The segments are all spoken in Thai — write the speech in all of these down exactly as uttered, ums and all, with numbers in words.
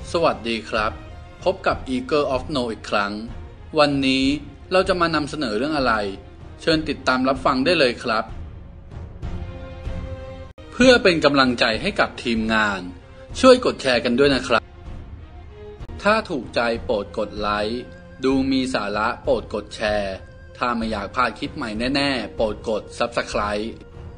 สวัสดีครับพบกับ Eagle of Know อีกครั้งวันนี้เราจะมานำเสนอเรื่องอะไรเชิญติดตามรับฟังได้เลยครับเพื่อเป็นกำลังใจให้กับทีมงานช่วยกดแชร์กันด้วยนะครับถ้าถูกใจโปรดกดไลค์ดูมีสาระโปรดกดแชร์ถ้าไม่อยากพลาดคลิปใหม่แน่ๆโปรดกด ซับสไครบ์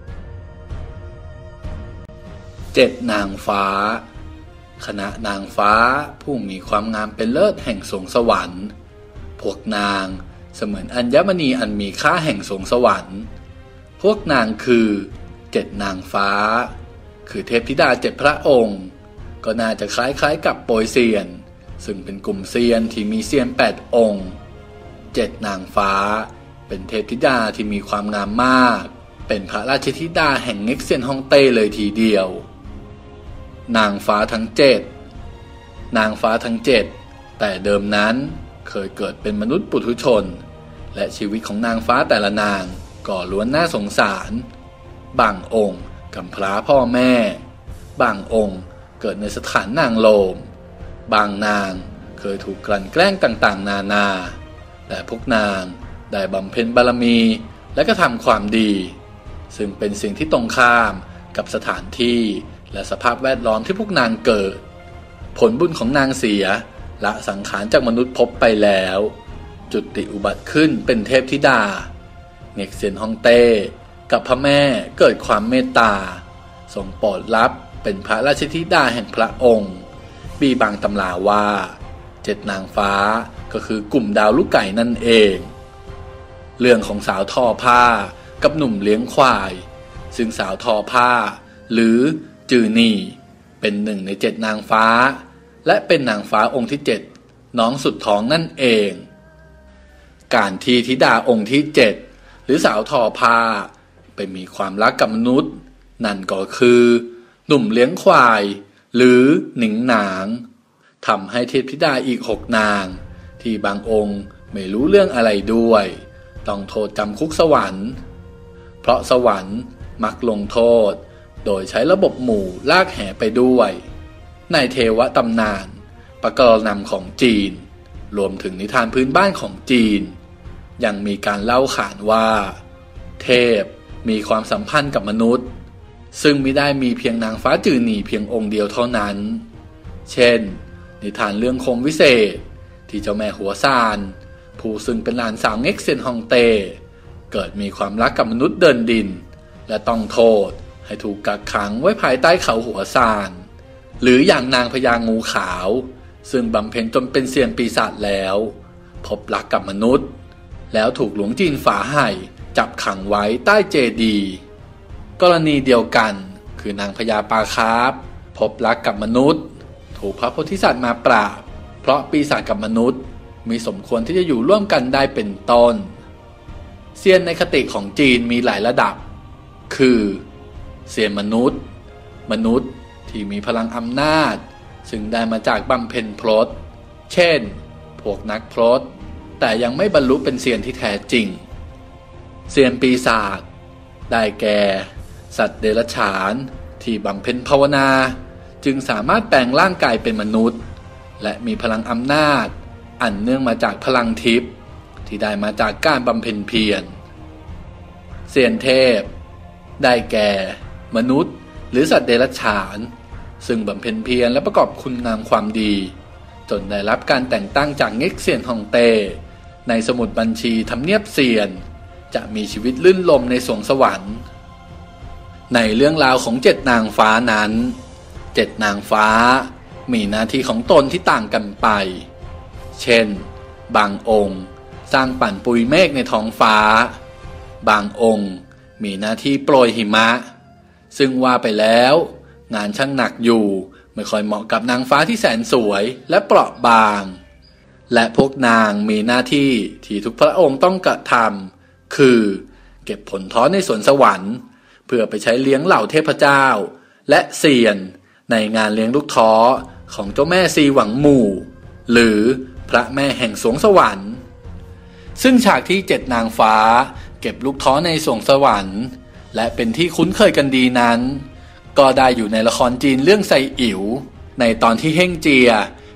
เจ็ดนางฟ้าคณะนางฟ้าผู้มีความงามเป็นเลิศแห่งสวงสวรรค์พวกนางเสมือนอัญมณีอันมีค่าแห่งสวงสวรรค์พวกนางคือเจ็ดนางฟ้าคือเทพธิดาเจ็ดพระองค์ก็น่าจะคล้ายๆกับโปยเซียนซึ่งเป็นกลุ่มเซียนที่มีเซียนแปดองค์เจ็ดนางฟ้าเป็นเทพธิดาที่มีความงามมากเป็นพระราชธิดาแห่งเง็กเซียนฮ่องเต้เลยทีเดียวนางฟ้าทั้งเจ็ดนางฟ้าทั้งเจ็ดแต่เดิมนั้นเคยเกิดเป็นมนุษย์ปุถุชนและชีวิตของนางฟ้าแต่ละนางก็ล้วนน่าสงสารบางองค์กำพร้าพ่อแม่บางองค์เกิดในสถานนางโลมบางนางเคยถูกกลั่นแกล้งต่างๆนานาแต่พวกนางได้บำเพ็ญบารมีและก็ทำความดีซึ่งเป็นสิ่งที่ตรงข้ามกับสถานที่และสภาพแวดล้อมที่พวกนางเกิดผลบุญของนางเสียละสังขารจากมนุษย์พบไปแล้วจุติอุบัติขึ้นเป็นเทพธิดาเง็กเซียนฮ่องเต้กับพระแม่เกิดความเมตตาทรงโปรดรับเป็นพระราชธิดาแห่งพระองค์มีบางตำราว่าเจ็ดนางฟ้าก็คือกลุ่มดาวลูกไก่นั่นเองเรื่องของสาวทอผ้ากับหนุ่มเลี้ยงควายซึ่งสาวทอผ้าหรือจือนี่เป็นหนึ่งในเจ็ดนางฟ้าและเป็นนางฟ้าองค์ที่เจ็ดน้องสุดท้องนั่นเองการที่ธิดาองค์ที่เจ็ดหรือสาวทอผ้าไปมีความรักกับมนุษย์นั่นก็คือหนุ่มเลี้ยงควายหรือหนิงหนางทำให้เทพธิดาอีกหกนางที่บางองค์ไม่รู้เรื่องอะไรด้วยต้องโทษจำคุกสวรรค์เพราะสวรรค์มักลงโทษโดยใช้ระบบหมู่ลากแห่ไปด้วยในเทวตำนานปกรณำของจีนรวมถึงนิทานพื้นบ้านของจีนยังมีการเล่าขานว่าเทพมีความสัมพันธ์กับมนุษย์ซึ่งไม่ได้มีเพียงนางฟ้าจือหนี่เพียงองค์เดียวเท่านั้นเช่นนิทานเรื่องคมวิเศษที่เจ้าแม่หัวซานผู้ซึ่งเป็นหลานสาวเง็กเซียนฮ่องเต้เกิดมีความรักกับมนุษย์เดินดินและต้องโทษให้ถูกกักขังไว้ภายใต้เขาหัวซานหรืออย่างนางพญางูขาวซึ่งบำเพ็ญจนเป็นเซียนปีศาจแล้วพบรักกับมนุษย์แล้วถูกหลวงจีนฝาไห่จับขังไว้ใต้เจดีย์กรณีเดียวกันคือนางพญาปาคาร์ฟพบรักกับมนุษย์ถูกพระโพธิสัตว์มาปราบเพราะปีศาจกับมนุษย์มีสมควรที่จะอยู่ร่วมกันได้เป็นต้นเซียนในคติของจีนมีหลายระดับคือเซียนมนุษย์มนุษย์ที่มีพลังอำนาจซึ่งได้มาจากบำเพ็ญพรตเช่นพวกนักพรตแต่ยังไม่บรรลุเป็นเซียนที่แท้จริงเซียนปีศาจได้แก่สัตว์เดรัจฉานที่บำเพ็ญภาวนาจึงสามารถแปลงร่างกายเป็นมนุษย์และมีพลังอำนาจอันเนื่องมาจากพลังทิพย์ที่ได้มาจากการบำเพ็ญเพียรเซียนเทพได้แก่มนุษย์หรือสัตว์เดรัจฉานซึ่งบำเพ็ญเพียรและประกอบคุณงามความดีจนได้รับการแต่งตั้งจากเง็กเซียนฮ่องเต้ในสมุดบัญชีทำเนียบเซียนจะมีชีวิตลื่นลมในสวงสวรรค์ในเรื่องราวของเจ็ดนางฟ้านั้นเจ็ดนางฟ้ามีหน้าที่ของตนที่ต่างกันไปเช่นบางองค์สร้างปั่นปุยเมฆในท้องฟ้าบางองค์มีหน้าที่โปรยหิมะซึ่งว่าไปแล้วงานช่างหนักอยู่ไม่ค่อยเหมาะกับนางฟ้าที่แสนสวยและเปราะบางและพวกนางมีหน้าที่ที่ทุกพระองค์ต้องกระทำคือเก็บผลท้อในสวนสวรรค์เพื่อไปใช้เลี้ยงเหล่าเทพเจ้าและเซียนในงานเลี้ยงลูกท้อของเจ้าแม่ซีหวังหมู่หรือพระแม่แห่งสวงสวรรค์ซึ่งฉากที่เจ็ดนางฟ้าเก็บลูกท้อในสวงสวรรค์และเป็นที่คุ้นเคยกันดีนั้นก็ได้อยู่ในละครจีนเรื่องไซอิ๋วในตอนที่เฮ่งเจีย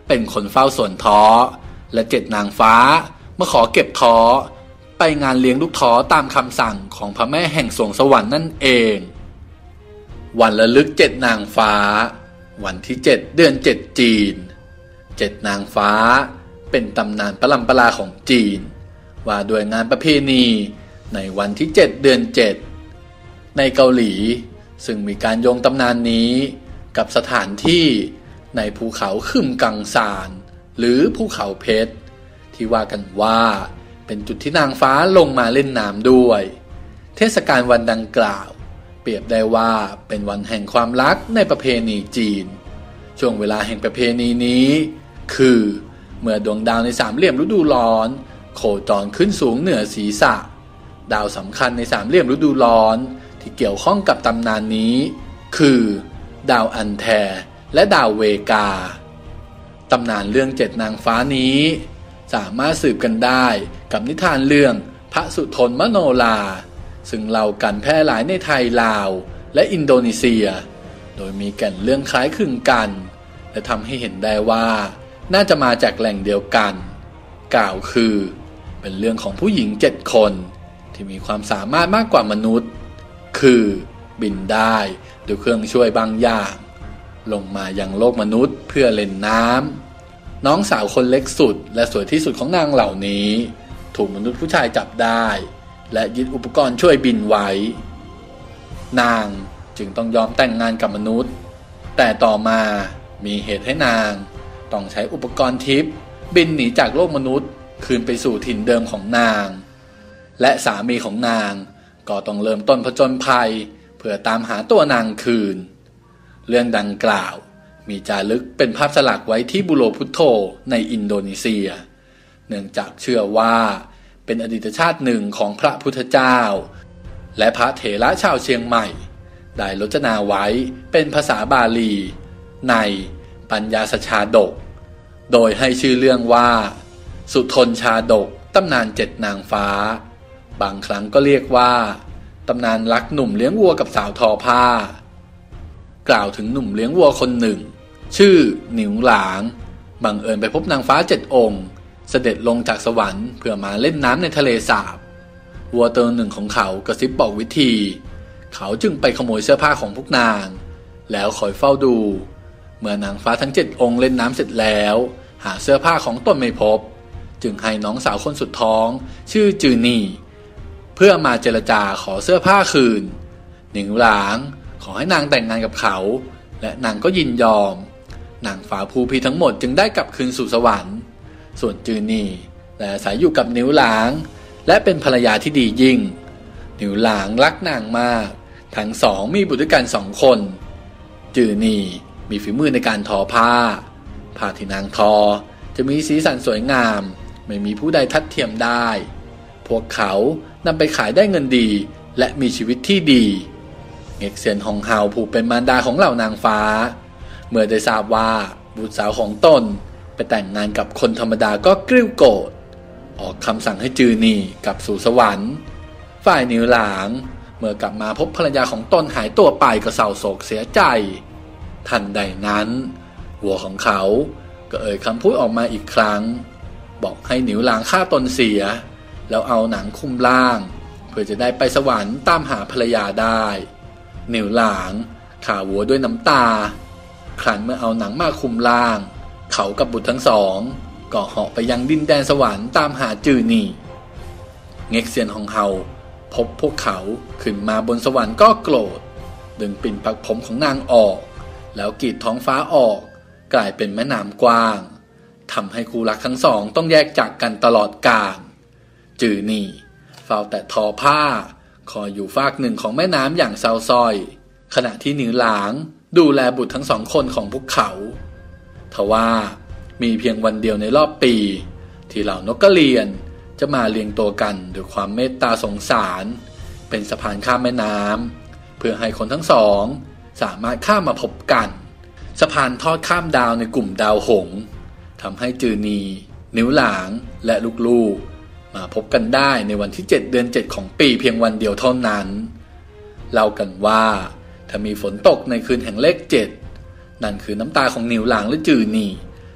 เป็นคนเฝ้าสวนท้อและเจ็ดนางฟ้ามาขอเก็บท้อไปงานเลี้ยงลูกท้อตามคำสั่งของพระแม่แห่งสวงสวรรค์นั่นเองวันระลึกเจ็ดนางฟ้าวันที่เจ็ดเดือนเจ็ดจีนเจ็ดนางฟ้าเป็นตำนานประลำประลาของจีนว่าด้วยงานประเพณีในวันที่เจ็ดเดือนเจ็ดในเกาหลีซึ่งมีการโยงตำนานนี้กับสถานที่ในภูเขาคึมกังซานหรือภูเขาเพชรที่ว่ากันว่าเป็นจุดที่นางฟ้าลงมาเล่นน้ำด้วยเทศกาลวันดังกล่าวเปรียบได้ว่าเป็นวันแห่งความรักในประเพณีจีนช่วงเวลาแห่งประเพณีนี้คือเมื่อดวงดาวในสามเหลี่ยมฤดูร้อนโคจรขึ้นสูงเหนือศีรษะดาวสำคัญในสามเหลี่ยมฤดูร้อนที่เกี่ยวข้องกับตำนานนี้คือดาวอันแทและดาวเวกาตำนานเรื่องเจ็ดนางฟ้านี้สามารถสืบกันได้กับนิทานเรื่องพระสุทนมโนราซึ่งเล่ากันแพร่หลายในไทยลาวและอินโดนีเซียโดยมีแก่นเรื่องคล้ายคลึงกันและทำให้เห็นได้ว่าน่าจะมาจากแหล่งเดียวกันกล่าวคือเป็นเรื่องของผู้หญิงเจ็ดคนที่มีความสามารถมากกว่ามนุษย์คือบินได้ด้วยเครื่องช่วยบางอย่างลงมายังโลกมนุษย์เพื่อเล่นน้ำน้องสาวคนเล็กสุดและสวยที่สุดของนางเหล่านี้ถูกมนุษย์ผู้ชายจับได้และยึดอุปกรณ์ช่วยบินไว้นางจึงต้องยอมแต่งงานกับมนุษย์แต่ต่อมามีเหตุให้นางต้องใช้อุปกรณ์ทิพย์บินหนีจากโลกมนุษย์คืนไปสู่ถิ่นเดิมของนางและสามีของนางก็ต้องเริ่มต้นผจญภัยเพื่อตามหาตัวนางคืนเรื่องดังกล่าวมีจารึกเป็นภาพสลักไว้ที่บุโรพุทโธในอินโดนีเซียเนื่องจากเชื่อว่าเป็นอดีตชาติหนึ่งของพระพุทธเจ้าและพระเถระชาวเชียงใหม่ได้รจนาไว้เป็นภาษาบาลีในปัญญาสชาดกโดยให้ชื่อเรื่องว่าสุทนชาดกตำนานเจ็ดนางฟ้าบางครั้งก็เรียกว่าตำนานรักหนุ่มเลี้ยงวัวกับสาวทอผ้ากล่าวถึงหนุ่มเลี้ยงวัวคนหนึ่งชื่อหนิวหลางบังเอิญไปพบนางฟ้าเจ็ดองค์เสด็จลงจากสวรรค์เพื่อมาเล่นน้ำในทะเลสาบวัวตัวหนึ่งของเขากระซิบบอกวิธีเขาจึงไปขโมยเสื้อผ้าของพวกนางแล้วคอยเฝ้าดูเมื่อนางฟ้าทั้งเจ็ดองค์เล่นน้ำเสร็จแล้วหาเสื้อผ้าของตนไม่พบจึงให้น้องสาวคนสุดท้องชื่อจือนี่เพื่อมาเจรจาขอเสื้อผ้าคืนหนิงหลางขอให้นางแต่งงานกับเขาและนางก็ยินยอมนางฟ้าภูพีทั้งหมดจึงได้กลับคืนสู่สวรรค์ส่วนจือนี่และอาศัยอยู่กับหนิวหลางและเป็นภรรยาที่ดียิ่งหนิวหลางรักนางมากทั้งสองมีบุตรด้วยกันสองคนจือนี่มีฝีมือในการทอผ้าผ้าที่นางทอจะมีสีสันสวยงามไม่มีผู้ใดทัดเทียมได้พวกเขานำไปขายได้เงินดีและมีชีวิตที่ดีเง็กเซียนฮองเฮาผู้เป็นมารดาของเหล่านางฟ้าเมื่อได้ทราบว่าบุตรสาวของตนไปแต่งงานกับคนธรรมดาก็กริ้วโกรธออกคำสั่งให้จือนี่กลับสู่สวรรค์ฝ่ายหนิวหลางเมื่อกลับมาพบภรรยาของตนหายตัวไปก็เศร้าโศกเสียใจทันใดนั้นวัวของเขาก็เอ่ยคำพูดออกมาอีกครั้งบอกให้หนิวหลางฆ่าตนเสียแล้วเอาหนังคลุมร่างเพื่อจะได้ไปสวรรค์ตามหาภรรยาได้หนิวหลางฆ่าวัวด้วยน้ำตาครั้นเมื่อเอาหนังมาคลุมร่างเขากับบุตรทั้งสองก็เหาะไปยังดินแดนสวรรค์ตามหาจือนี่เง็กเซียนฮองเฮาพบพวกเขาขึ้นมาบนสวรรค์ก็โกรธดึงปิ่นปักผมของนางออกแล้วกรีดท้องฟ้าออกกลายเป็นแม่น้ำกว้างทำให้คู่รักทั้งสองต้องแยกจากกันตลอดกาลจือนี่เฝ้าแต่ทอผ้าคอยอยู่ฝากหนึ่งของแม่น้ำอย่างเศร้าส้อยขณะที่หนิวหลางดูแลบุตรทั้งสองคนของพวกเขาทว่ามีเพียงวันเดียวในรอบปีที่เหล่านกกระเรียนจะมาเรียงตัวกันด้วยความเมตตาสงสารเป็นสะพานข้ามแม่น้ำเพื่อให้คนทั้งสองสามารถข้ามมาพบกันสะพานทอดข้ามดาวในกลุ่มดาวหงส์ทำให้จือนีหนิวหลางและลูกๆมาพบกันได้ในวันที่เจ็ดเดือนเจ็ดของปีเพียงวันเดียวเท่านั้นเล่ากันว่าถ้ามีฝนตกในคืนแห่งเลขเจ็ดนั่นคือน้ำตาของหนิวหลางและจือนี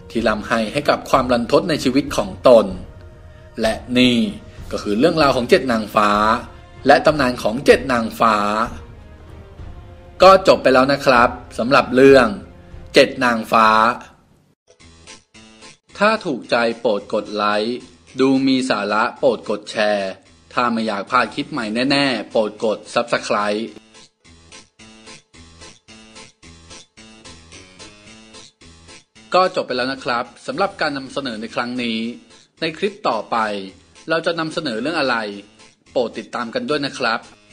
ที่ร่ำไห้ให้กับความรันทดในชีวิตของตนและนี่ก็คือเรื่องราวของเจ็ดนางฟ้าและตำนานของเจ็ดนางฟ้าก็จบไปแล้วนะครับสำหรับเรื่องเจ็ดนางฟ้าถ้าถูกใจโปรดกดไลค์ดูมีสาระโปรดกดแชร์ถ้าไม่อยากพลาดคลิปใหม่แน่ๆโปรดกด ซับสไครบ์ ก็จบไปแล้วนะครับสำหรับการนำเสนอในครั้งนี้ในคลิปต่อไปเราจะนำเสนอเรื่องอะไรโปรดติดตามกันด้วยนะครับ